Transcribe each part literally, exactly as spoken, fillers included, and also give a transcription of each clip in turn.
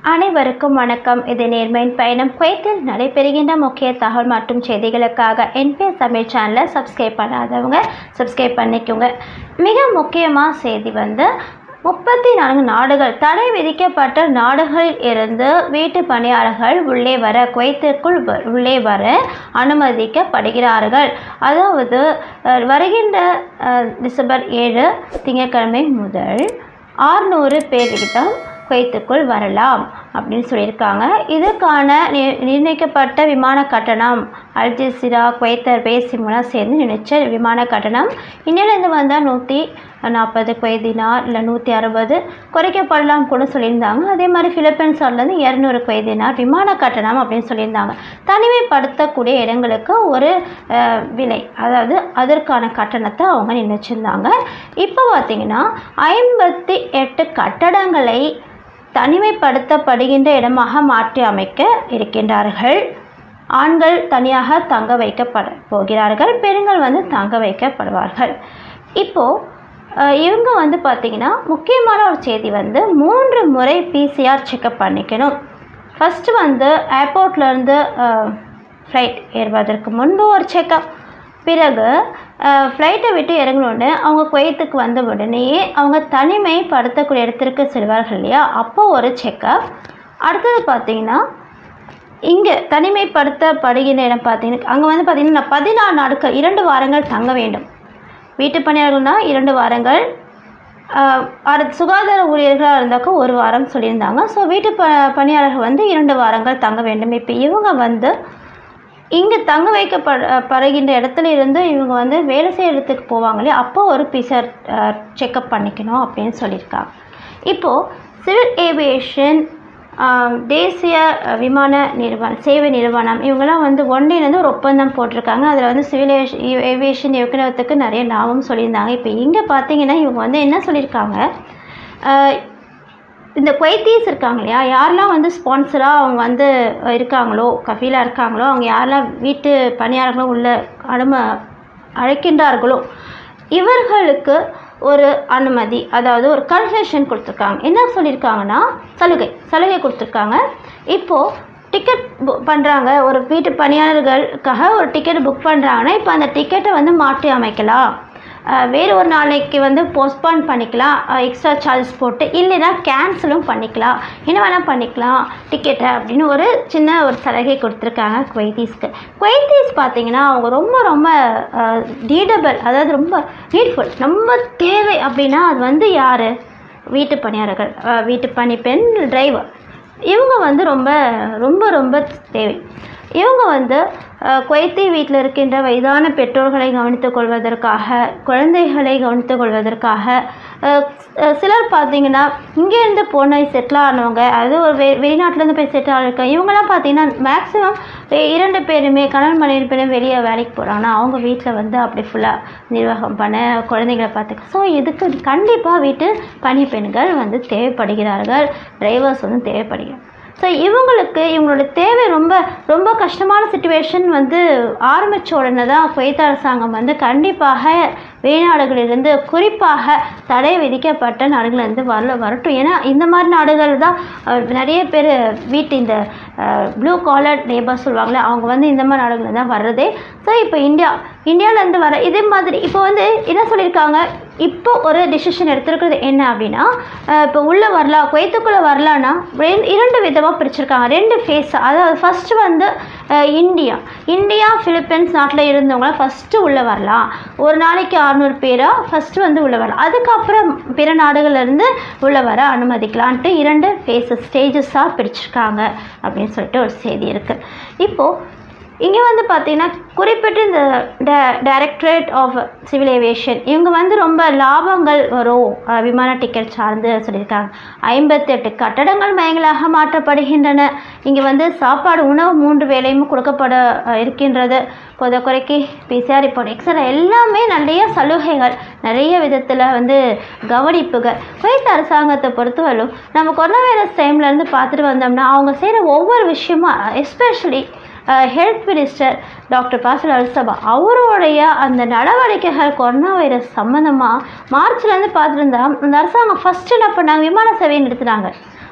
அனைவருக்கும் வணக்கம். இது நேர்மையின் பயணம். குவைத்தில் நடைபெறுகின்ற முக்கிய தகவல் மற்றும் செய்திகளுக்காக என்பிஎஸ் தமிழ் சேனலை சப்ஸ்கிரைப் பண்ணாதவங்க சப்ஸ்கிரைப் பண்ணிக்கோங்க. மிக முக்கியமாக செய்தி வந்து முப்பத்தி நான்கு நாடுகள் தடை விதிக்கப்பட்ட நாடுகளில் இருந்து வீட்டு பணியாளர்கள் உள்ளே வர குவைத்திற்குள் உள்ளே வர அனுமதிக்கப்படுகிறார்கள். அதாவது வருகின்ற டிசம்பர் ஏழு திங்கட்கிழமை முதல் ஆறுநூறு பேரிடம் குவைத்துக்குள் வரலாம் அப்படின்னு சொல்லியிருக்காங்க. இதற்கான நிர்ணயிக்கப்பட்ட விமான கட்டணம் அல்ஜசீரா குவைத் ஏர்வேஸ் மூலம் சேர்ந்து நினைச்ச விமான கட்டணம் இந்தியாவிலேருந்து வந்தால் நூற்றி நாற்பது குவைத் தினார் இல்லை நூற்றி அறுபது குறைக்கப்படலாம் கூட சொல்லியிருந்தாங்க. அதே மாதிரி பிலிப்பைன்ஸ்லேருந்து இரநூறு குவைத் தினார் விமான கட்டணம் அப்படின்னு சொல்லியிருந்தாங்க. தனிமைப்படுத்தக்கூடிய இடங்களுக்கு ஒரு விலை, அதாவது அதற்கான கட்டணத்தை அவங்க நிர்ணயிச்சிருந்தாங்க. இப்போ பார்த்திங்கன்னா ஐம்பத்தி எட்டு கட்டடங்களை தனிமைப்படுத்தப்படுகின்ற இடமாக மாற்றி அமைக்க இருக்கின்றார்கள். ஆண்கள் தனியாக தங்க வைக்கப்பட போகிறார்கள், பெண்கள் வந்து தங்க வைக்கப்படுவார்கள். இப்போது இவங்க வந்து பார்த்திங்கன்னா முக்கியமான ஒரு செய்தி வந்து மூன்று முறை பிசிஆர் செக்கப் பண்ணிக்கணும். ஃபஸ்ட்டு வந்து ஏர்போர்ட்லேருந்து ஃப்ளைட் ஏறுவதற்கு முன்பு ஒரு செக்கப், பிறகு ஃப்ளைட்டை விட்டு இறங்கினோடனே அவங்க குவைத்துக்கு வந்த உடனேயே அவங்க தனிமைப்படுத்தக்கூடிய இடத்திற்கு செல்வார்கள் இல்லையா, அப்போ ஒரு செக்கப். அடுத்தது பார்த்திங்கன்னா இங்கே தனிமைப்படுத்தப்படுகின்ற இடம் பார்த்திங்கன்னா அங்கே வந்து பார்த்திங்கன்னா பதினாறு நாட்கள் இரண்டு வாரங்கள் தங்க வேண்டும். வீட்டு பணியாளர்கள்னால் இரண்டு வாரங்கள், அடுத்து சுகாதார ஊழியர்களாக இருந்தாக்கா ஒரு வாரம் சொல்லியிருந்தாங்க. ஸோ வீட்டு ப பணியாளர்கள் வந்து இரண்டு வாரங்கள் தங்க வேண்டும். இப்போ இவங்க வந்து இங்கே தங்க வைக்கப்பட படுகின்ற இடத்துல இருந்து இவங்க வந்து வேலை செய்கிற இடத்துக்கு போவாங்களே, அப்போ ஒரு பிசிஆர் செக்கப் பண்ணிக்கணும் அப்படின்னு சொல்லியிருக்காங்க. இப்போது சிவில் ஏவியேஷன் தேசிய விமான நிறுவனம் சேவை நிறுவனம் இவங்கெல்லாம் வந்து ஒன்றிலேருந்து ஒரு ஒப்பந்தம் போட்டிருக்காங்க. அதில் வந்து சிவில் ஏவியேஷன் இயக்குநரத்துக்கு நிறைய லாபம் சொல்லியிருந்தாங்க. இப்போ இங்கே பார்த்தீங்கன்னா இவங்க வந்து என்ன சொல்லியிருக்காங்க, இந்த குவைத்தீஸ் இருக்காங்க இல்லையா, யாரெல்லாம் வந்து ஸ்பான்சராக அவங்க வந்து இருக்காங்களோ கஃபீலாக இருக்காங்களோ அவங்க யாரெல்லாம் வீட்டு பணியாளர்களும் உள்ள அனும அழைக்கின்றார்களோ இவர்களுக்கு ஒரு அனுமதி, அதாவது ஒரு கன்செஷன் கொடுத்துருக்காங்க. என்ன சொல்லியிருக்காங்கன்னா சலுகை சலுகை கொடுத்துருக்காங்க. இப்போது டிக்கெட் புக் பண்ணுறாங்க, ஒரு வீட்டு பணியாளர்களுக்காக ஒரு டிக்கெட் புக் பண்ணுறாங்கன்னா இப்போ அந்த டிக்கெட்டை வந்து மாற்றி அமைக்கலாம், வேறு ஒரு நாளைக்கு வந்து போஸ்ட்பான் பண்ணிக்கலாம், எக்ஸ்ட்ரா சார்ஜஸ் போட்டு, இல்லைன்னா கேன்சலும் பண்ணிக்கலாம், என்ன வேணால் பண்ணிக்கலாம் டிக்கெட்டை அப்படின்னு ஒரு சின்ன ஒரு சலுகை கொடுத்துருக்காங்க குவைத்தீஸ்க்கு. குவைத்தீஸ் பார்த்திங்கன்னா அவங்க ரொம்ப ரொம்ப நீடபிள், அதாவது ரொம்ப நீட்ஃபுல், ரொம்ப தேவை அப்படின்னா அது வந்து யார், வீட்டு பணியாளர்கள், வீட்டு பணி பெண், டிரைவர், இவங்க வந்து ரொம்ப ரொம்ப ரொம்ப தேவை. இவங்க வந்து குவைத்தி வீட்டில் இருக்கின்ற வயதான பெற்றோர்களை கவனித்துக் கொள்வதற்காக, குழந்தைகளை கவனித்துக் கொள்வதற்காக, சிலர் பார்த்திங்கன்னா இங்கேருந்து போன செட்டில் ஆனவங்க, அது ஒரு வெ வெளிநாட்டிலேருந்து போய் செட்டில் ஆகிருக்காங்க, இவங்கெல்லாம் பார்த்திங்கன்னா மேக்ஸிமம் இரண்டு பேருமே கணவன் மனைவி பேரும் வெளியே வேலைக்கு போகிறாங்கன்னா அவங்க வீட்டில் வந்து அப்படி ஃபுல்லாக நிர்வாகம் பண்ண குழந்தைங்களை பார்த்துக்க. ஸோ இதுக்கு கண்டிப்பாக வீட்டு பணி பெண்கள் வந்து தேவைப்படுகிறார்கள், டிரைவர்ஸ் வந்து தேவைப்படுகிறார்கள். ஸோ இவங்களுக்கு இவங்களோட தேவை ரொம்ப ரொம்ப கஷ்டமான சுச்சுவேஷன் வந்து ஆரம்பித்த உடனே தான் குவைத் அரசாங்கம் வந்து கண்டிப்பாக வெளிநாடுகளிலிருந்து, குறிப்பாக தடை விதிக்கப்பட்ட நாடுகளிலிருந்து வரல வரட்டும். ஏன்னா இந்த மாதிரி நாடுகள் தான் நிறைய பேர் வீட்டு இந்த ப்ளூ காலர் லேபர் சொல்லுவாங்களே அவங்க வந்து இந்த மாதிரி நாடுகள் தான் வர்றதே. ஸோ இப்போ இந்தியா இந்தியாவிலேருந்து வர இதே மாதிரி இப்போ வந்து என்ன சொல்லியிருக்காங்க, இப்போ ஒரு டிசிஷன் எடுத்துருக்கிறது என்ன அப்படின்னா, இப்போ உள்ளே வரலாம் குவைத்துக்குள்ளே வரலான்னா இரண்டு விதமாக பிரிச்சிருக்காங்க, ரெண்டு ஃபேஸ். அதாவது ஃபஸ்ட்டு வந்து இந்தியா இந்தியா பிலிப்பைன்ஸ் நாட்டில் இருந்தவங்களாம் ஃபஸ்ட்டு உள்ளே வரலாம், ஒரு நாளைக்கு அறுநூறு பேராக ஃபஸ்ட்டு வந்து உள்ளே வரலாம், அதுக்கப்புறம் பிற நாடுகளிலிருந்து உள்ளே வர அனுமதிக்கலான்ட்டு இரண்டு ஃபேஸஸ் ஸ்டேஜஸாக பிரிச்சிருக்காங்க அப்படின்னு சொல்லிட்டு ஒரு செய்தி இருக்குது. இப்போது இங்கே வந்து பார்த்திங்கன்னா குறிப்பிட்டு இந்த ட டைரக்டரேட் ஆஃப் சிவில் ஏவியேஷன் இவங்க வந்து ரொம்ப லாபங்கள் வரும் விமான டிக்கெட் சார்ந்து சொல்லியிருக்காங்க. ஐம்பத்தெட்டு கட்டடங்கள் மயங்களாக மாற்றப்படுகின்றன. இங்கே வந்து சாப்பாடு உணவு மூன்று வேளையும் கொடுக்கப்பட இருக்கின்றது. பொத குறைக்கு பிசிஆர் ரிப்போர்ட் எக்ஸட்ரா எல்லாமே நிறைய சலுகைகள், நிறைய விதத்தில் வந்து கவனிப்புகள். குவைத் அரசாங்கத்தை பொறுத்தவரையும் நம்ம கொரோனா வைரஸ் டைம்லேருந்து பார்த்துட்டு வந்தோம்னா அவங்க செய்கிற ஒவ்வொரு விஷயமும், especially health minister doctor Basil Al Sabah அவருடைய அந்த நடவடிக்கைகள் கொரோனா வைரஸ் சம்மந்தமாக மார்ச்லேருந்து பார்த்துருந்தா அந்த அரசாங்கம் ஃபஸ்ட்டு என்ன பண்ணாங்க, விமான சேவையை நிறுத்தினாங்க.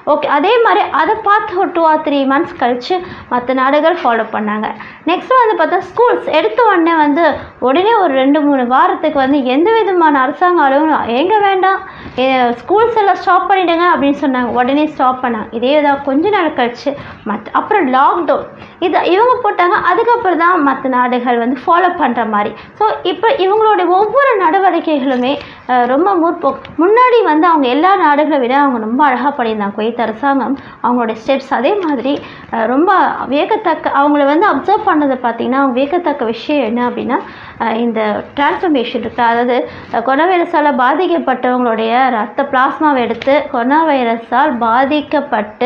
ஓகே, அதே மாதிரி அதை பார்த்து ஒரு டூ ஆர் த்ரீ மந்த்ஸ் கழித்து மற்ற நாடுகள் ஃபாலோ பண்ணாங்க. நெக்ஸ்ட் வந்து பார்த்தா ஸ்கூல்ஸ் எடுத்த உடனே வந்து உடனே ஒரு ரெண்டு மூணு வாரத்துக்கு வந்து எந்த விதமான அரசாங்க அலுவலகம் எங்கே வேண்டாம் ஸ்கூல்ஸ் எல்லாம் ஸ்டாப் பண்ணிவிடுங்க அப்படின்னு சொன்னாங்க. உடனே ஸ்டாப் பண்ணாங்க. இதே தான் கொஞ்ச நாள் கழிச்சு மற்ற அப்புறம் லாக்டவுன் இதை இவங்க போட்டாங்க. அதுக்கப்புறம் தான் மற்ற நாடுகள் வந்து ஃபாலோ பண்ணுற மாதிரி. ஸோ இப்போ இவங்களுடைய ஒவ்வொரு நடவடிக்கைகளுமே ரொம்ப முற்போக்கு. முன்னாடி வந்து அவங்க எல்லா நாடுகளை விட அவங்க ரொம்ப அழகாக பண்ணியிருந்தாங்க குவைத் அரசாங்கம் அவங்களுடைய ஸ்டெப்ஸ். அதே மாதிரி ரொம்ப வியக்கத்தக்க அவங்கள வந்து அப்சர்வ் பண்ணதை பார்த்திங்கன்னா அவங்க வியக்கத்தக்க விஷயம் என்ன அப்படின்னா இந்த டிரான்ஸ்ஃபர்மேஷன் இருக்குது. அதாவது கொரோனா வைரஸால் பாதிக்கப்பட்டவங்களுடைய ரத்த பிளாஸ்மாவை எடுத்து கொரோனா வைரஸால் பாதிக்கப்பட்டு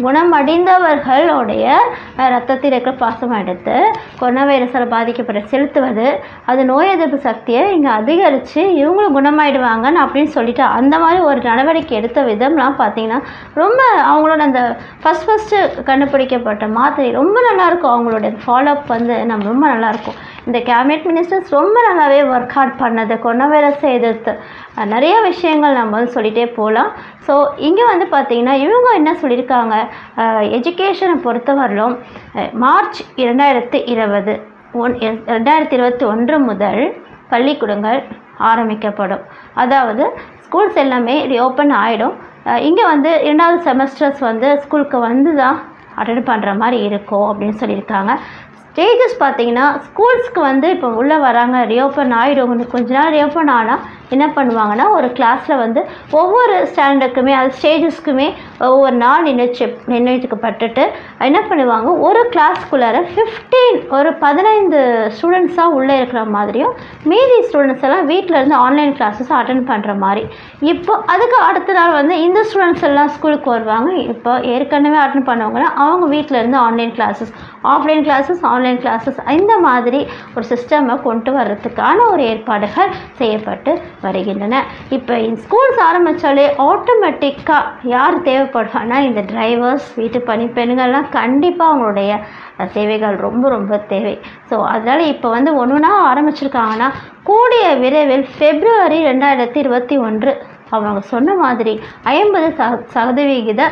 குணமடைந்தவர்களுடைய ரத்தத்தில் இருக்கிற பிளாஸ்மா எடுத்து கொரோனா வைரஸால் பாதிக்கப்பட்ட செலுத்துவது அது நோய் எதிர்ப்பு சக்தியை இங்கே அதிகரித்து இவங்களும் குணமாயிடுவாங்கன்னு அப்படின்னு சொல்லிட்டு அந்த மாதிரி ஒரு நடவடிக்கை எடுத்த விதம்லாம் பார்த்திங்கன்னா ரொம்ப அவங்களோட அந்த ஃபஸ்ட் ஃபஸ்ட்டு கண்டுபிடிக்கப்பட்ட மாத்திரை ரொம்ப நல்லாயிருக்கும். அவங்களோட ஃபாலோ அப் வந்து நம்ம ரொம்ப நல்லாயிருக்கும். இந்த கேபினெட் மினிஸ்டர்ஸ் ரொம்ப நல்லாவே ஒர்க் ஹார்ட் பண்ணது கொரோனா வைரஸை எதிர்த்து நிறைய விஷயங்கள் நம்ம வந்து சொல்லிகிட்டே போகலாம். ஸோ இங்கே வந்து பார்த்திங்கன்னா இவங்க என்ன சொல்லியிருக்காங்க, எஜுகேஷனை பொறுத்தவரையிலும் மார்ச் இரண்டாயிரத்தி இருபது ஒன் ரெண்டாயிரத்தி இருபத்தி ஒன்று முதல் பள்ளிக்கூடங்கள் ஆரம்பிக்கப்படும். அதாவது ஸ்கூல்ஸ் எல்லாமே ரீஓப்பன் ஆகிடும். இங்கே வந்து இரண்டாவது செமஸ்டர்ஸ் வந்து ஸ்கூலுக்கு வந்து தான் அட்டெண்ட் பண்ணுற மாதிரி இருக்கும் அப்படின்னு சொல்லியிருக்காங்க. ஸ்டேஜஸ் பார்த்திங்கன்னா ஸ்கூல்ஸ்க்கு வந்து இப்போ உள்ளே வராங்க ரீஓப்பன் ஆகிடும். கொஞ்ச நாள் ரீஓப்பன் ஆனால் என்ன பண்ணுவாங்கன்னா ஒரு கிளாஸில் வந்து ஒவ்வொரு ஸ்டாண்டர்டுக்குமே அது ஸ்டேஜஸ்க்குமே ஒவ்வொரு நாள் நிர்ணயிச்சு நிர்ணயிக்கப்பட்டுட்டு என்ன பண்ணுவாங்க ஒரு கிளாஸ்க்குள்ளார ஃபிஃப்டீன் ஒரு பதினைந்து ஸ்டூடெண்ட்ஸாக உள்ளே இருக்கிற மாதிரியும் மீதி ஸ்டூடெண்ட்ஸ் எல்லாம் வீட்டில் இருந்து ஆன்லைன் கிளாஸஸ் அட்டென்ட் பண்ணுற மாதிரி. இப்போ அதுக்கு அடுத்த நாள் வந்து இந்த ஸ்டூடெண்ட்ஸ் எல்லாம் ஸ்கூலுக்கு வருவாங்க. இப்போ ஏற்கனவே அட்டென்ட் பண்ணவங்கன்னா அவங்க வீட்டில் இருந்து online classes offline classes online classes இந்த மாதிரி ஒரு சிஸ்டமை கொண்டு வர்றதுக்கான ஒரு ஏற்பாடுகள் செய்யப்பட்டு வருகின்றன. இப்போ ஸ்கூல்ஸ் ஆரம்பித்தாலே ஆட்டோமேட்டிக்காக யார் தேவைப்படுவாங்கன்னா இந்த டிரைவர்ஸ் வீட்டு பணிப்பெண்கள்லாம் கண்டிப்பாக அவங்களுடைய தேவைகள் ரொம்ப ரொம்ப தேவை. ஸோ அதனால் இப்போ வந்து ஒன்று ஒன்றா ஆரம்பிச்சிருக்காங்கன்னா கூடிய விரைவில் பிப்ரவரி ரெண்டாயிரத்தி இருபத்தி ஒன்று அவங்க சொன்ன மாதிரி ஐம்பது ச சதவிகித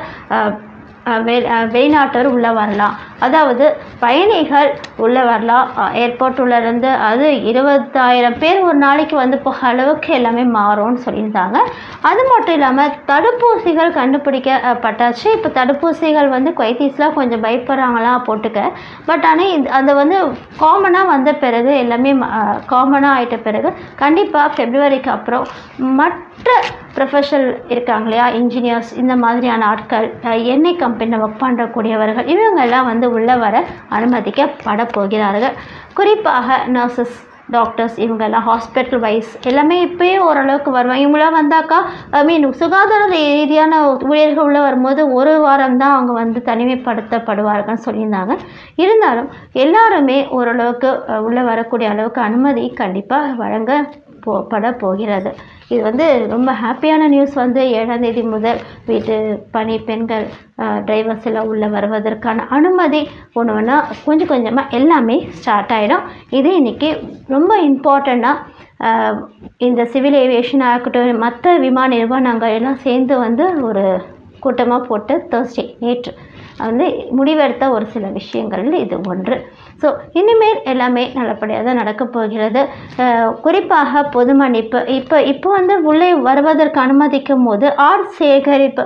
வெ வெளிநாட்டவர் உள்ளே வரலாம். அதாவது பயணிகள் உள்ளே வரலாம். ஏர்போர்ட் உள்ளேருந்து அது இருபத்தாயிரம் பேர் ஒரு நாளைக்கு வந்து போக அளவுக்கு எல்லாமே மாறும்னு சொல்லியிருந்தாங்க. அது மட்டும் இல்லாமல் தடுப்பூசிகள் கண்டுபிடிக்கப்பட்டாச்சு. இப்போ தடுப்பூசிகள் வந்து குவைத்தீஸ்லாம் கொஞ்சம் பயப்படுறாங்களாம் போட்டுக்க. பட் ஆனால் இது அதை வந்து காமனாக வந்த பிறகு எல்லாமே காமனாக ஆகிட்ட பிறகு கண்டிப்பாக பிப்ரவரிக்கு அப்புறம் மற்ற ப்ரொஃபஷனல் இருக்காங்க இல்லையா இன்ஜினியர்ஸ் இந்த மாதிரியான ஆட்கள் எண்ணெய் கம்பெனியில் ஒர்க் பண்ணுறக்கூடியவர்கள் இவங்கெல்லாம் வந்து உள்ளே வர அனுமதிக்கப்பட போகிறார்கள். குறிப்பாக நர்சஸ் டாக்டர்ஸ் இவங்கெல்லாம் ஹாஸ்பிட்டல் வைஸ் எல்லாமே இப்போயே ஓரளவுக்கு வருவாங்க. இவங்களாம் வந்தாக்கா ஐ மீன் சுகாதார ரீதியான ஊழியர்கள் உள்ளே வரும்போது ஒரு வாரம் தான் அவங்க வந்து தனிமைப்படுத்தப்படுவார்கள்னு சொல்லியிருந்தாங்க. இருந்தாலும் எல்லாருமே ஓரளவுக்கு உள்ளே வரக்கூடிய அளவுக்கு அனுமதி கண்டிப்பாக வழங்க போ பட போகிறது. இது வந்து ரொம்ப ஹாப்பியான நியூஸ். வந்து ஏழாம் தேதி முதல் வீட்டு பணி பெண்கள் டிரைவர்ஸ் எல்லாம் உள்ளே வருவதற்கான அனுமதி ஒன்று ஒன்றா கொஞ்சம் கொஞ்சமாக எல்லாமே ஸ்டார்ட் ஆகிடும். இது இன்றைக்கி ரொம்ப இம்பார்ட்டண்ட்டாக இந்த சிவில் ஏவியேஷன் ஆகட்டும் மற்ற விமான நிறுவனங்கள் எல்லாம் சேர்ந்து வந்து ஒரு கூட்டமாக போட்டு தேர்ஸ்டே நேற்று வந்து முடிவெடுத்த ஒரு சில விஷயங்கள் இது ஒன்று. ஸோ இனிமேல் எல்லாமே நல்லபடியாக தான் நடக்கப் போகிறது. குறிப்பாக பொது மன்னிப்பு இப்போ இப்போ வந்து உள்ளே வருவதற்கு அனுமதிக்கும் போது ஆர் சேகரிப்பு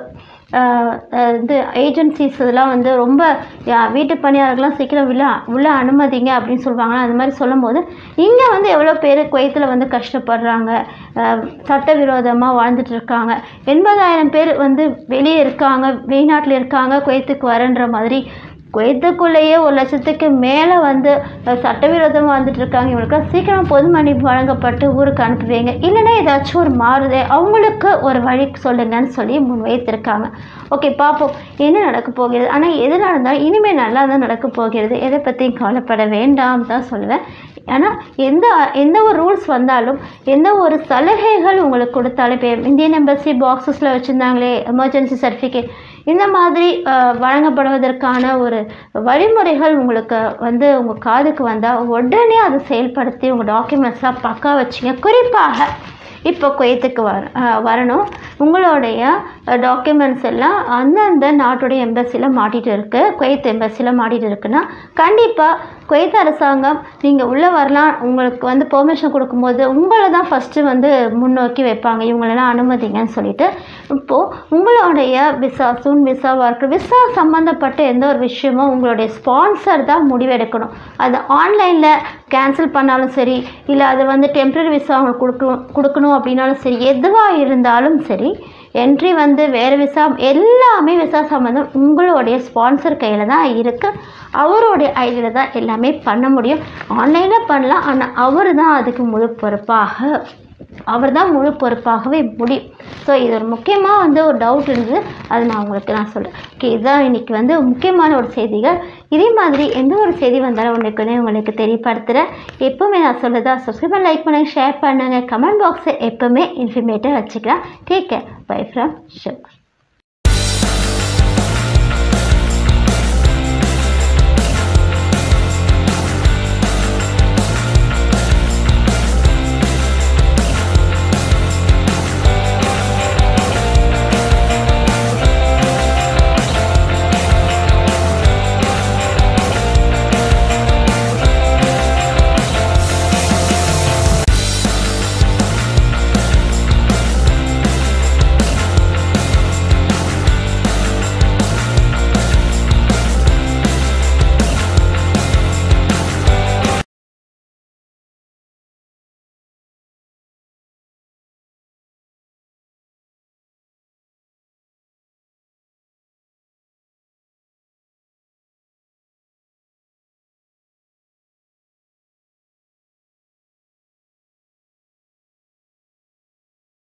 இது ஏஜென்சிஸ் இதெல்லாம் வந்து ரொம்ப வீட்டு பணியாளர்கள்லாம் சீக்கிரம் உள்ள உள்ள அனுமதிங்க அப்படின்னு சொல்லுவாங்களா. அந்த மாதிரி சொல்லும் போது இங்கே வந்து எவ்வளோ பேர் குவைத்தில் வந்து கஷ்டப்படுறாங்க, சட்டவிரோதமாக வாழ்ந்துட்டு இருக்காங்க. எண்பதாயிரம் பேர் வந்து வெளியே இருக்காங்க, வெளிநாட்டில் இருக்காங்க, குவைத்துக்கு வரன்ற மாதிரி. குவைத்துக்குள்ளேயே ஒரு லட்சத்துக்கு மேலே வந்து சட்டவிரோதமாக வந்துட்டு இருக்காங்க. இவங்களுக்குலாம் சீக்கிரம் பொது மன்னிப்பு வழங்கப்பட்டு ஊருக்கு அனுப்புவீங்க, இல்லைன்னா ஏதாச்சும் ஒரு மாறுதே அவங்களுக்கு ஒரு வழி சொல்லுங்கன்னு சொல்லி முன் வைத்திருக்காங்க. ஓகே, பார்ப்போம் என்ன நடக்க போகிறது. ஆனால் எது நடந்தாலும் இனிமேல் நல்லா தான் நடக்க போகிறது. எதை பற்றியும் கவலைப்பட வேண்டாம் தான் சொல்லுவேன். ஆனால் எந்த எந்த ஒரு ரூல்ஸ் வந்தாலும் எந்த ஒரு சலுகைகள் உங்களுக்கு கொடுத்தாலும் இப்போ இந்தியன் எம்பசி பாக்ஸஸில் வச்சுருந்தாங்களே எமர்ஜென்சி சர்டிஃபிகேட் இந்த மாதிரி வழங்கப்படுவதற்கான ஒரு வழிமுறைகள் உங்களுக்கு வந்து உங்கள் காதுக்கு வந்தால் உடனே அதை செயல்படுத்தி உங்கள் டாக்குமெண்ட்ஸ்லாம் பக்கா வச்சிங்க. குறிப்பாக இப்போ குவைத்துக்கு வர வரணும். உங்களுடைய டாக்குமெண்ட்ஸ் எல்லாம் அந்தந்த நாட்டுடைய எம்பசியில் மாட்டிகிட்டு இருக்குது, குவைத் எம்பசியில் மாட்டிகிட்டு இருக்குன்னா கண்டிப்பாக குவைத் அரசாங்கம் நீங்கள் உள்ளே வரலாம், உங்களுக்கு வந்து பெர்மிஷன் கொடுக்கும்போது உங்களை தான் ஃபஸ்ட்டு வந்து முன்னோக்கி வைப்பாங்க, இவங்களெல்லாம் அனுமதிங்கன்னு சொல்லிட்டு. இப்போது உங்களுடைய விசா சூன் விசாவாக இருக்கிற விசா சம்மந்தப்பட்ட எந்த ஒரு விஷயமும் உங்களுடைய ஸ்பான்சர் தான் முடிவெடுக்கணும். அது ஆன்லைனில் கேன்சல் பண்ணாலும் சரி, இல்லை அது வந்து டெம்ப்ரரி விசா அவங்களுக்கு கொடுக்கணும் கொடுக்கணும் அப்படின்னாலும் சரி, எதுவாக இருந்தாலும் சரி, என்ட்ரி வந்து வேறு விசா எல்லாமே விசா சம்மந்தம் உங்களுடைய ஸ்பான்சர் கையில் தான் இருக்குது. அவருடைய ஐடியில் தான் எல்லாமே பண்ண முடியும். ஆன்லைனில் பண்ணலாம், ஆனால் அவர் தான் அதுக்கு முழு பொறுப்பாக அவர் தான் முழு பொறுப்பாகவே முடியும். ஸோ இது ஒரு முக்கியமாக வந்து ஒரு டவுட் இருந்தது, அது நான் உங்களுக்கு நான் சொல்கிறேன். ஓகே, இதுதான் இன்றைக்கி வந்து முக்கியமான ஒரு செய்திகள். இதே மாதிரி எந்த ஒரு செய்தி வந்தாலும் உனக்குன்னே உங்களுக்கு தெரியப்படுத்துகிறேன். எப்போவுமே நான் சொல்லுறதா சப்ஸ்கிரைப் பண்ணி லைக் பண்ணுங்கள், ஷேர் பண்ணுங்கள், கமெண்ட் பாக்ஸை எப்போவுமே இன்ஃபர்மேட்டிவாக வச்சுக்கலாம். Take care, bye from Shiv.